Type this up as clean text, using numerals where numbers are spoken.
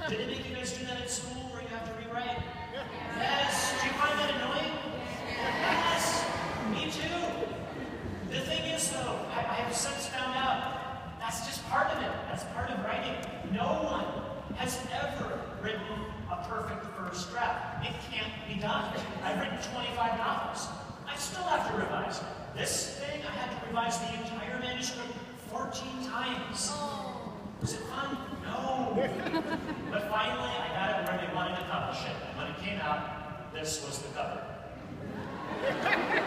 Did it make you guys do that at school where you have to rewrite? Yes. Do you find that annoying? Yes. Me too. The thing is, though, I have since found out that's just part of it. That's part of writing. No one has ever written a perfect first draft. It can't be done. I've written 25 novels. I still have to revise. This thing, I had to revise the entire manuscript 14 times. Was it fun? No. But finally, I got it where they wanted to publish it. And when it came out, this was the cover.